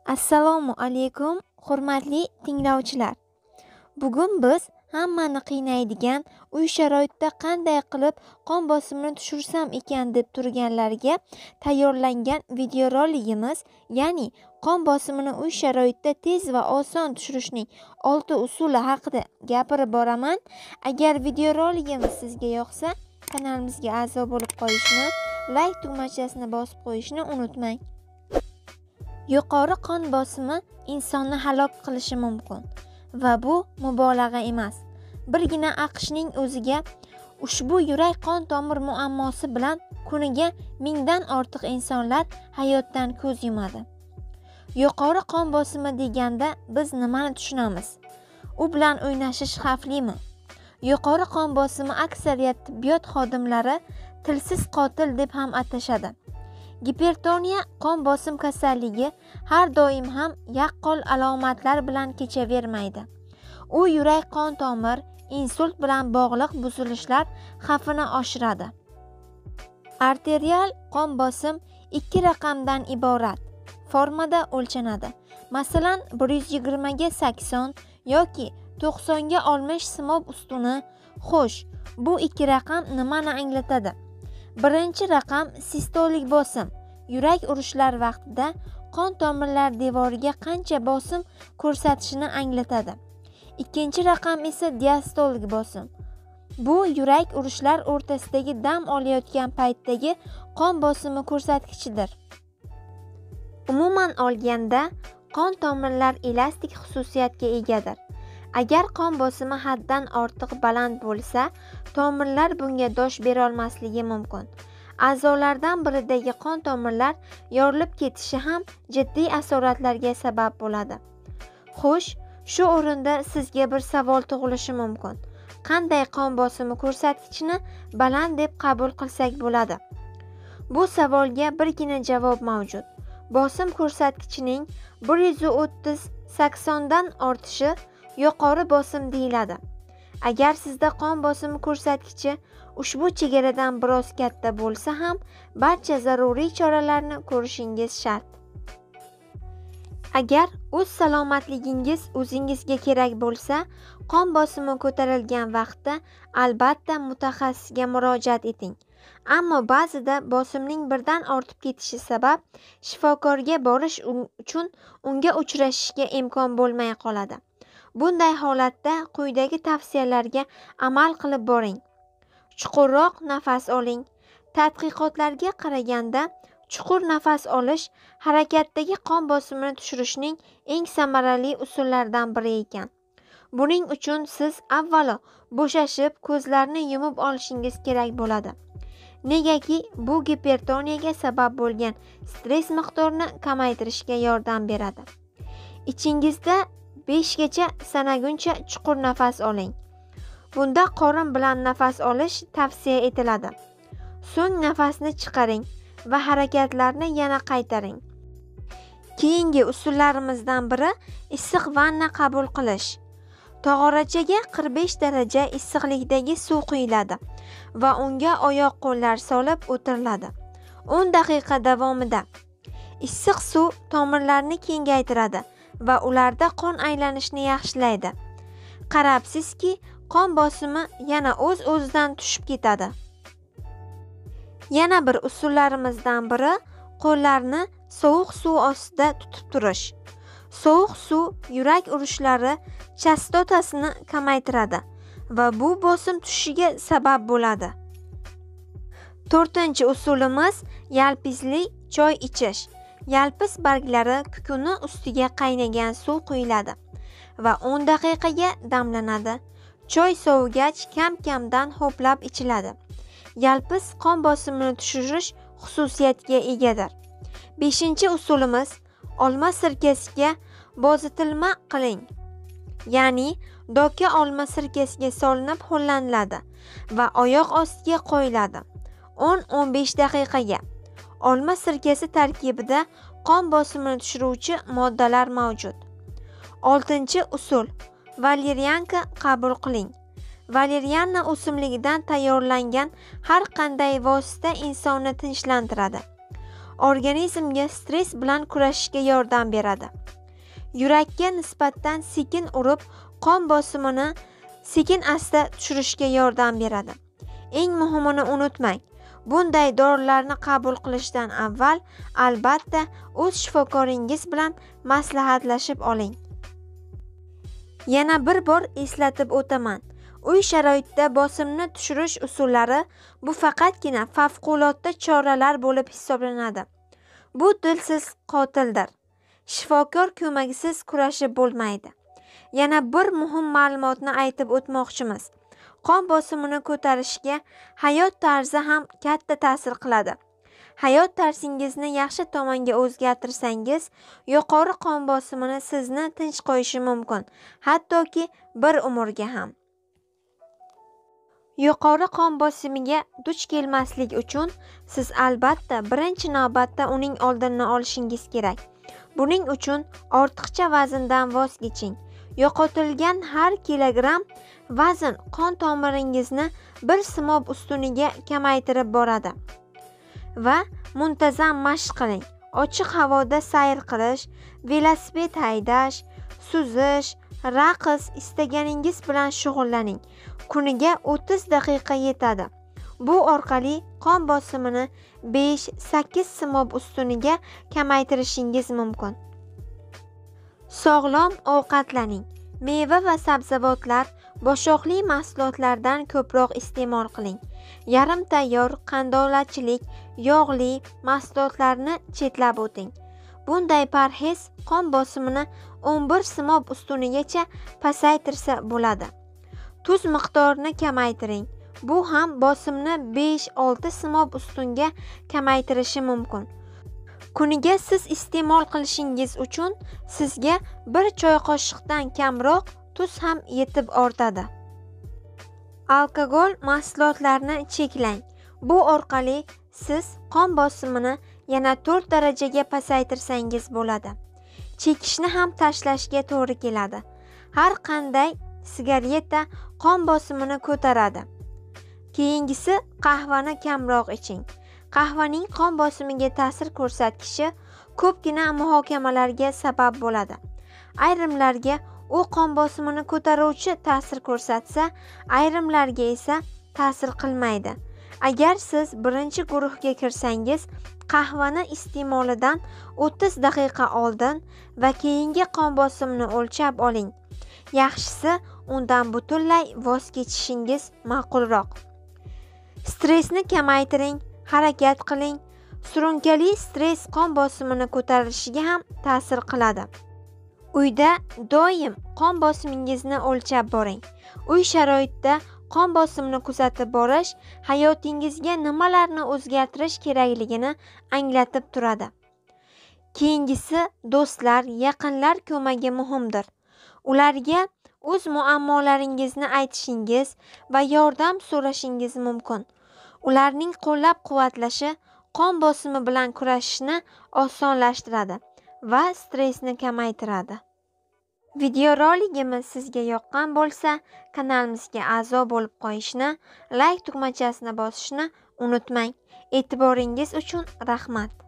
Assalomu alaykum, hurmatli tinglovchilar. Bugun biz hammani qiynaydigan uy sharoitida qanday qilib qon bosimini tushirsam ekan deb turganlarga tayyorlangan videoroligimiz, ya'ni qon bosimini uy sharoitida tez va oson tushirishning 6 usuli haqida gapirib boraman. Agar videoroligimiz sizga yoqsa, kanalimizga a'zo bo'lib qolishni, like tugmachasini bosib qo'yishni unutmang. Yuqori qon bosimi insonni halok qilishi mumkin va bu mubolag'a emas. Birgina AQShning o'ziga ushbu yurak qon tomir muammosi bilan kuniga 1000 dan ortiq insonlar hayotdan ko'z yumadi. Yuqori qon bosimi deganda biz nimani tushunamiz? U bilan o'ynashish xavflimi? Yuqori qon bosimi aksariyat tibbiyot xodimlari tilsiz qotil deb ham atashadi. Gipertoniya qon bosim kasalligi har doim ham yaqqol alomatlar bilan kechavermaydi. U yurak qon tomir, insult bilan bog'liq buzilishlar xavfini oshiradi. Arterial qon bosim 2 raqamdan iborat formada o'lchanadi. Masalan, 120 ga 80 yoki 90 ga 60 simov ustuni. Xo'sh, bu 2 raqam nimani anglatadi? Birinchi raqam sistolik bosim. Yurak urishlar vaqtida qon tomirlar devoriga qancha bosim ko'rsatishini anglatadi. Ikkinchi raqam esa diastolik bosim. Bu yurak urishlar o'rtasidagi dam olayotgan paytdagi qon bosimi ko'rsatkichidir. Umuman olganda, qon tomirlar elastik xususiyatga egadir. Agar qon bosimi haddan ortiq baland bo'lsa, tomirlar bunga dosh bera olmasligi mumkin. A'zolardan biridagi qon tomirlar yorilib ketishi ham jiddiy asoratlarga sabab bo'ladi. Xo'sh, shu o'rinda sizga bir savol tug'ilishi mumkin. Qanday qon bosimi ko'rsatkichini baland deb qabul qilsak bo'ladi? Bu savolga birgina javob mavjud. Bosim ko'rsatkichining 130-80 dan ortishi yuqori bosim deyiladi. Agar sizda qon bosimi ko'rsatkichi ushbu chegaradan biroz katta bo'lsa ham, barcha zaruriy choralarni ko'rishingiz shart. Agar o'z salomatligingiz o'zingizga kerak bo'lsa, qon bosimi ko'tarilgan vaqtda albatta mutaxassisga murojaat eting. Ammo ba'zida bosimning birdan ortib ketishi sabab shifokorga borish uchun unga uchrashishga imkon bo'lmay qoladi. Bunday holatda quyidagi tavsiyalarga amal qilib boring. Chuqurroq nafas oling. Tadqiqotlarga qaraganda, chuqur nafas olish harakatdagi qon bosimini tushirishning eng samarali usullaridan biri ekan. Buning uchun siz avvalo bo'shashib, ko'zlarni yumib olishingiz kerak bo'ladi. Negaki bu gipertoniyaga sabab bo'lgan stress miqdorini kamaytirishga yordam beradi. Ichingizda 5 gacha sanaguncha chuqur nafas oling. Bunda qorin bilan nafas olish tavsiya etiladi. So'ng nafasni chiqaring va harakatlarni yana qaytaring. Keyingi usullarimizdan biri issiq vanna qabul qilish. Tog'orachaga 45 daraja issiqlikdagi suv quyiladi va unga oyoq-qo'llar solib o'tiriladi. 10 daqiqa davomida issiq suv tomirlarni kengaytiradi va ularda qon aylanishini yaxshilaydi. Qarabsizki, qon bosimi yana o'z-o'zidan tushib ketadi. Yana bir usullarimizdan biri qo'llarni sovuq suv ostida tutib turish. Sovuq suv yurak urishlari chastotasini kamaytiradi va bu bosim tushishiga sabab bo'ladi. 4-chi usulimiz yalpizli choy ichish. Yalpiz barglari kukuni ustiga qaynagan suv quyiladi va 10 daqiqaga damlanadi. Choy sovigach kam-kamdan ho'plab ichiladi. Yalpiz qon bosimini tushirish xususiyatiga egadir. 5-chi usulimiz olma sirkasiga bozitilma qiling. Ya'ni doka olma sirkasiga solinib ho'llaniladi va oyoq ostiga qo'yiladi. 10-15 daqiqaga. Olma sirkasi tarkibida qon bosimini tushiruvchi moddalar mavjud. 6-chi usul valerianka qabul qiling. Valeriana o'simligidan tayyorlangan har qanday vosita insonni tinchlantiradi. organizmga stress bilan kurashishga yordam beradi. Yurakka nisbatan sekin urib, qon bosimini sekin-asta tushirishga yordam beradi. Eng muhimini unutmang. Bunday dorilarni qabul qilishdan avval albatta o'z shifokoringiz bilan maslahatlashib oling. Yana bir bor eslatib o'taman. Uy sharoitida bosimni tushirish usullari bu faqatgina favqulodda choralar bo'lib hisoblanadi. Bu dilsiz qotildir. Shifokor ko'magisiz kurashib bo'lmaydi. Yana bir muhim ma'lumotni aytib o'tmoqchimiz. Qon bosimini ko'tarishga hayot tarzi ham katta ta'sir qiladi. Hayot tarzingizni yaxshi tomonga o'zgartirsangiz, yuqori qon bosimini sizni tinch qo'yishi mumkin, hattoki bir umrga ham. Yuqori qon bosimiga duch kelmaslik uchun siz albatta birinchi navbatda uning oldini olishingiz kerak. Buning uchun ortiqcha vazndan voz keching. Yo'qotilgan har kilogramm vazn qon tomiringizni bir simob ustuniga kamaytirib boradi. Va muntazam mashq qiling. Ochiq havoda sayr qilish, velosiped haydash, suzish, raqs istaganingiz bilan shug'ullaning. Kuniga 30 daqiqa yetadi. Bu orqali qon bosimini 5-8 simob ustuniga kamaytirishingiz mumkin. Sog'lom ovqatlaning. Meva va sabzavotlar, boshoqli mahsulotlardan ko'proq iste'mol qiling. Yarim tayyor, qandolatchilik, yog'li mahsulotlarni chetlab o'ting. Bunday parhez qon bosimini 11 simob ustunigacha pasaytirsa bo'ladi. Tuz miqdorini kamaytiring. Bu ham bosimni 5-6 simob ustunga kamaytirishi mumkin. Kuniga siz iste'mol qilishingiz uchun sizga bir choy qoshiqdan kamroq tuz ham yetib ortadi. Alkogol mahsulotlarini cheklang. Bu orqali siz qon bosimini yana 4 darajaga pasaytirsangiz bo'ladi. Chekishni ham tashlashga to'g'ri keladi. Har qanday sigareta qon bosimini ko'taradi. Keyingisi qahvani kamroq iching. Qahvaning qon bosimiga ta'sir ko'rsatishi ko'pgina muhokamalarga sabab bo'ladi. Ayrimlarga u qon bosimini ko'taruvchi ta'sir ko'rsatsa, ayrimlarga esa ta'sir qilmaydi. Agar siz birinchi guruhga kirsangiz, qahvani iste'molidan 30 daqiqa oldin va keyingi qon bosimini o'lchab oling. Yaxshisi undan butunlay voz kechishingiz ma'qulroq. Stressni kamaytiring, harakat qiling. Surunkali stress qon bosimini ko'tarilishiga ham ta'sir qiladi. Uyda doim qon bosimingizni o'lchab boring. Uy sharoitida qon bosimini kuzatib borish hayotingizga nimalarni o'zgartirish kerakligini anglatib turadi. Keyingisi do'stlar, yaqinlar ko'magi muhimdir. Ularga o'z muammolaringizni aytishingiz va yordam so'rashingiz mumkin. Ularning qo'llab-quvvatlashi qon bosimi bilan kurashishni osonlashtiradi va stressni kamaytiradi. Videorolikimiz sizga yoqqan bo'lsa, kanalimizga a'zo bo'lib qo'yishni, like tugmachasini bosishni unutmang. E'tiboringiz uchun rahmat.